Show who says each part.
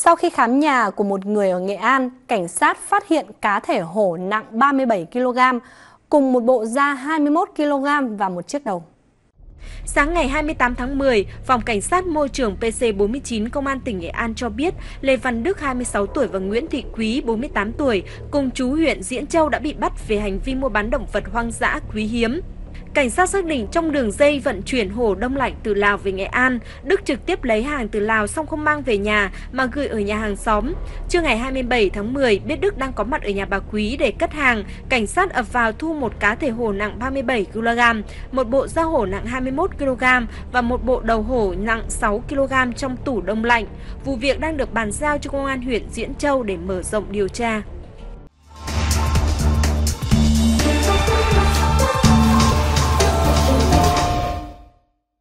Speaker 1: Sau khi khám nhà của một người ở Nghệ An, cảnh sát phát hiện cá thể hổ nặng 37 kg, cùng một bộ da 21 kg và một chiếc đầu.
Speaker 2: Sáng ngày 28 tháng 10, Phòng Cảnh sát Môi trường PC49 Công an tỉnh Nghệ An cho biết Lê Văn Đức 26 tuổi và Nguyễn Thị Quý 48 tuổi cùng chú huyện Diễn Châu đã bị bắt về hành vi mua bán động vật hoang dã quý hiếm. Cảnh sát xác định trong đường dây vận chuyển hổ đông lạnh từ Lào về Nghệ An, Đức trực tiếp lấy hàng từ Lào xong không mang về nhà mà gửi ở nhà hàng xóm. Trưa ngày 27 tháng 10, biết Đức đang có mặt ở nhà bà Quý để cất hàng, cảnh sát ập vào thu một cá thể hổ nặng 37 kg, một bộ da hổ nặng 21 kg và một bộ đầu hổ nặng 6 kg trong tủ đông lạnh. Vụ việc đang được bàn giao cho Công an huyện Diễn Châu để mở rộng điều tra.